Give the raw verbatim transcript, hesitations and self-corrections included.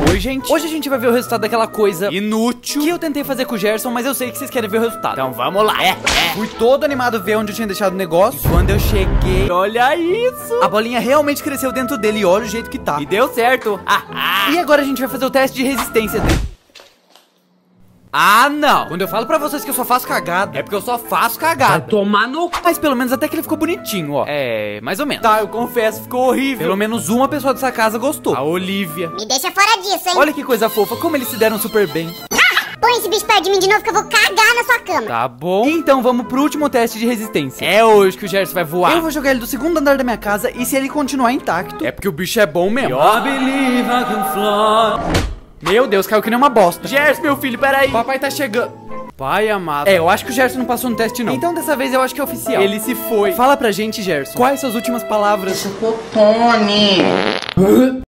Oi, gente. Hoje a gente vai ver o resultado daquela coisa inútil que eu tentei fazer com o Gerson, mas eu sei que vocês querem ver o resultado. Então vamos lá. É, é. Fui todo animado ver onde eu tinha deixado o negócio. E quando eu cheguei, olha isso. A bolinha realmente cresceu dentro dele e olha o jeito que tá. E deu certo. Ah, ah. E agora a gente vai fazer o teste de resistência dele. Ah, não. Quando eu falo pra vocês que eu só faço cagada, é porque eu só faço cagada. Vai tomar no... Mas pelo menos até que ele ficou bonitinho, ó. É, mais ou menos. Tá, eu confesso, ficou horrível. Pelo menos uma pessoa dessa casa gostou. A Olivia. Me deixa fora disso, hein? Olha que coisa fofa, como eles se deram super bem. Põe esse bicho perto de mim de novo que eu vou cagar na sua cama. Tá bom. Então vamos pro último teste de resistência. É hoje que o Gerson vai voar. Eu vou jogar ele do segundo andar da minha casa e se ele continuar intacto, é porque o bicho é bom mesmo. I believe I can fly. Meu Deus, caiu que nem uma bosta. Gerson, meu filho, peraí. Papai tá chegando. Pai amado. É, eu acho que o Gerson não passou no teste, não. Então dessa vez eu acho que é oficial. Ele se foi. Fala pra gente, Gerson. Quais suas últimas palavras? Tony.